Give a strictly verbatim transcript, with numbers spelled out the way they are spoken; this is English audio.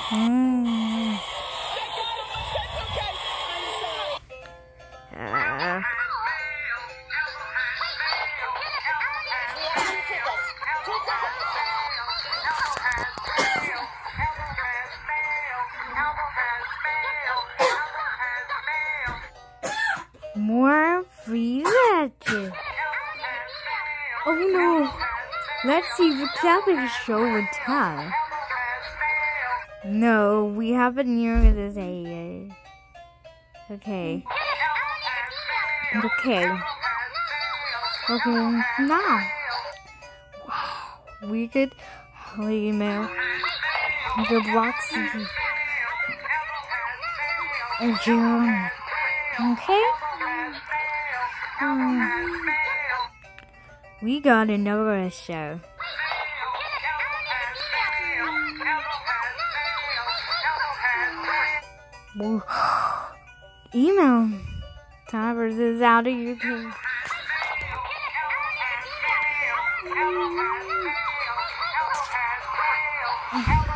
Mm. Uh. More research. Oh no. Let's see if the show would tell. No, we haven't near this area. Okay. Okay. Okay, now. Wow. We could email the box. Okay. Okay. Um, we got another show. Whoa. Email. Time is out of YouTube. Mm.